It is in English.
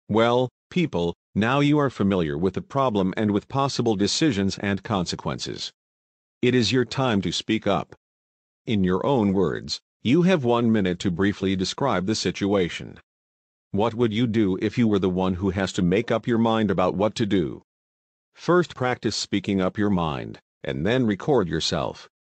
Well, people, now you are familiar with the problem and with possible decisions and consequences. It is your time to speak up. In your own words, you have 1 minute to briefly describe the situation. What would you do if you were the one who has to make up your mind about what to do? First, practice speaking up your mind, and then record yourself.